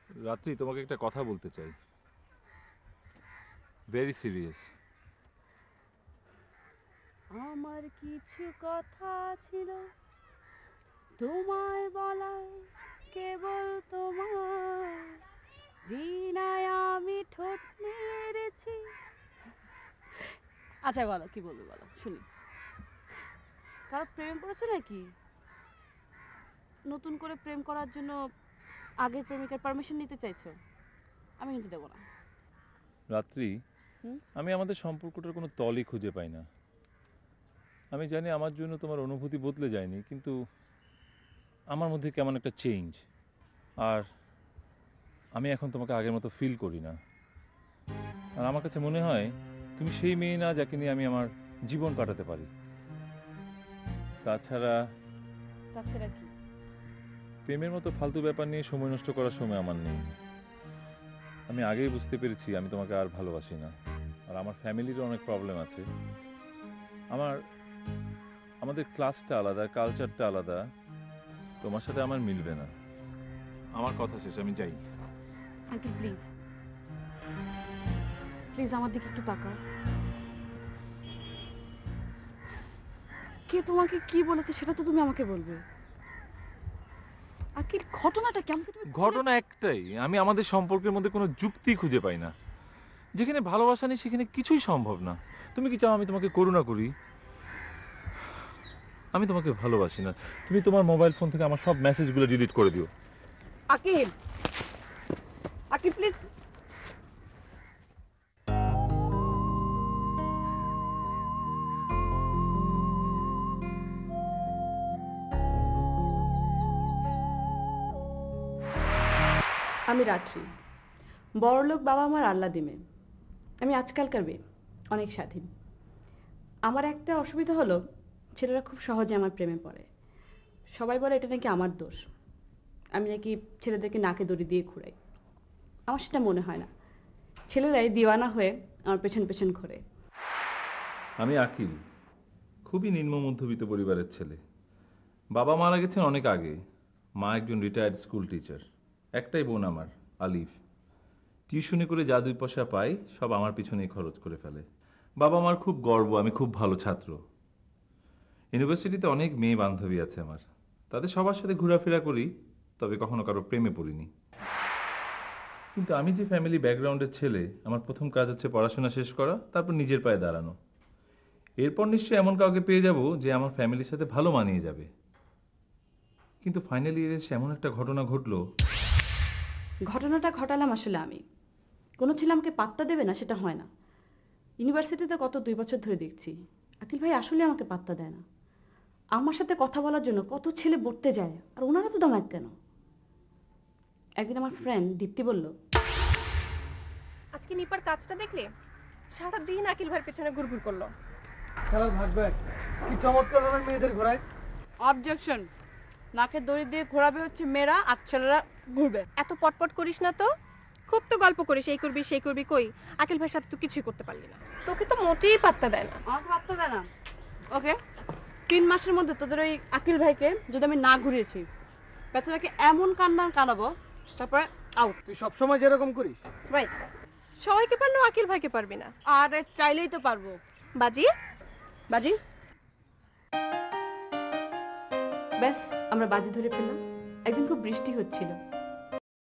রাত্রি তোমাকে একটা কথা বলতে চাই, ভেরি সিরিয়াস। আমার কিছু কথা ছিল তোমায় বলার, কেবল তোমার জিনায় আমি ঠোঁট মেরেছি। আচ্ছা বলো, কি বলবো বলো শুনি। কারো প্রেম করেছো নাকি? নতুন করে প্রেম করার জন্য আগের প্রেমিকার পারমিশন নিতে চাইছো? আমি কিন্তু দেবো না। রাত্রি, আমি আমাদের সম্পর্কটার কোনো তলই খুঁজে পাই না। আমি জানি আমার জন্য তোমার অনুভূতি বদলে যায়নি, কিন্তু আমার মধ্যে কেমন একটা চেঞ্জ। আর আমি এখন তোমাকে আগের মতো ফিল করি না। আর আমার কাছে মনে হয় তুমি সেই মেয়ে না যাকে নিয়ে আমি আমার জীবন কাটাতে পারি। তাছাড়া কি? প্রেমের মতো ফালতু ব্যাপার নিয়ে সময় নষ্ট করার সময় আমার নেই। আমি আগেই বুঝতে পেরেছি আমি তোমাকে আর ভালোবাসি না। আর আমার ফ্যামিলিরও অনেক প্রবলেম আছে। আমাদের ক্লাসটা আলাদা, কালচারটা আলাদা। তোমার সাথে আমার মিলবে না। আমার কথা শেষ, আমি যাই। আঙ্কেল প্লিজ, প্লিজ আমার দিকে একটু তাকাও। কে তোমাকে কি বলেছে সেটা তো তুমি আমাকে বলবে। আঙ্কেল ঘটনাটা কি আমাকে তুমি? ঘটনা একটাই, আমি আমাদের সম্পর্কের মধ্যে কোনো যুক্তি খুঁজে পাই না। যেখানে ভালোবাসা নেই সেখানে কিছুই সম্ভব না। তুমি কি চাও আমি তোমাকে করুণা করি? আমি তোমাকে ভালোবাসি না। তুমি তোমার মোবাইল ফোন থেকে আমার সব মেসেজগুলো ডিলিট করে দিও। আকিল, আকিল প্লিজ। আমি রাত্রি, বড়লোক বাবা আমার আল্লাহ দিমে। আমি আজকালকার মেয়ে, অনেক স্বাধীন। আমার একটা অসুবিধা হলো, ছেলেরা খুব সহজে আমার প্রেমে পড়ে। সবাই বলে এটা নাকি আমার দোষ, আমি নাকি ছেলেদেরকে নাকে দড়ি দিয়ে ঘুরাই। আমার সেটা মনে হয় না। ছেলেরাই দিওয়ানা হয়ে আমার পেছন পেছন ঘোরে। আমি আকিল, খুবই নিম্ন মধ্যবিত্ত পরিবারের ছেলে। বাবা মারা গেছেন অনেক আগে। মা একজন রিটায়ার্ড স্কুল টিচার। একটাই বোন আমার, আলিফ। টিউশনি করে যা 2 পয়সা পাই সব আমার পিছনেই খরচ করে ফেলে। বাবা মার খুব গর্ব আমি খুব ভালো ছাত্র। ইউনিভার্সিটিতে অনেক মেয়ে বান্ধবী আছে আমার, তাদের সবার সাথে ঘোরাফেরা করি, তবে কখনো কারো প্রেমে পড়িনি। কিন্তু আমি যে ফ্যামিলি ব্যাকগ্রাউন্ডের ছেলে, আমার প্রথম কাজ হচ্ছে পড়াশোনা শেষ করা, তারপর নিজের পায়ে দাঁড়ানো। এরপর নিশ্চয়ই এমন কাউকে পেয়ে যাব যে আমার ফ্যামিলির সাথে ভালো মানিয়ে যাবে। কিন্তু ফাইনালি এসে এমন একটা ঘটনা ঘটলো। ঘটনাটা ঘটালাম আসলে আমি। কোনো ছেলে আমাকে পাত্তা দেবে না সেটা হয় না। ইউনিভার্সিটিতে গত 2 বছর ধরে দেখছি আকিল ভাই আসলে আমাকে পাত্তা দেয় না। আমার সাথে কথা বলার জন্য কত ছেলে বলতে যায়, আর ওনারা তো দামাক কেন। একদিন আমার ফ্রেন্ড দীপ্তি বলল, আজকে নিপার কাজটা দেখলে? সারা দিন আকিল ভাইয়ের পেছনে ঘুরঘুর করলো। খেলার ভাগবে কি চমৎকার ভাবে মেয়েদের ঘোরায়। অবজেকশন, নাকে দড়ি দিয়ে ঘোরাবে হচ্ছে মেয়েরা, আর ছেলেরা ঘুরবে। এত পটপট করিস না তো, খুব তো গল্প করিস এই করবি সেই করবি, কই আকিল ভাইয়ের সাথে তো কিছুই করতে পারলি না। তোকে তো মোটেই পাত্তা দেয় না। আমাকে পাত্তা দেয় না? ওকে, 3 মাসের মধ্যে তোদের ওই আকিল ভাইকে যদি আমি না ঘুরিয়েছি, বেচারাকে এমন কান্না কানাবো, তারপরে আউট। তুই সবসময় যেরকম করিস। রাইট, সবাইকে পারলেও আকিল ভাইকে পারবি না। আরে চাইলেই তো পারবো। বাজি বাজি, ব্যাস আমরা বাজি ধরে ফেললাম। একদিন খুব বৃষ্টি হচ্ছিল,